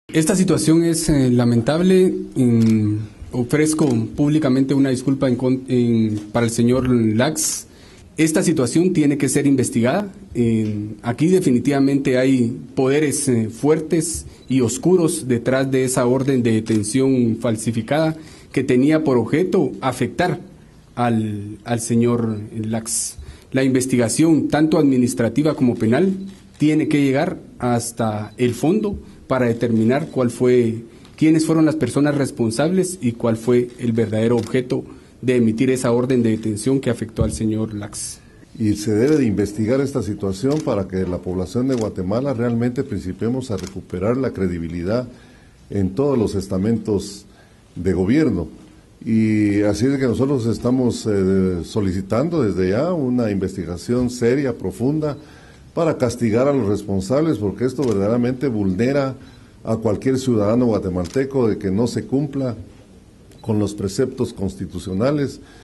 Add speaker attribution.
Speaker 1: Esta situación es lamentable. Ofrezco públicamente una disculpa para el señor Lax. Esta situación tiene que ser investigada. Aquí definitivamente hay poderes fuertes y oscuros detrás de esa orden de detención falsificada que tenía por objeto afectar al señor Lax. La investigación, tanto administrativa como penal, tiene que llegar hasta el fondo para determinar quiénes fueron las personas responsables y cuál fue el verdadero objeto de emitir esa orden de detención que afectó al señor Lax.
Speaker 2: Y se debe de investigar esta situación para que la población de Guatemala realmente principiemos a recuperar la credibilidad en todos los estamentos de gobierno. Y así es que nosotros estamos solicitando desde ya una investigación seria, profunda, para castigar a los responsables, porque esto verdaderamente vulnera a cualquier ciudadano guatemalteco de que no se cumpla con los preceptos constitucionales.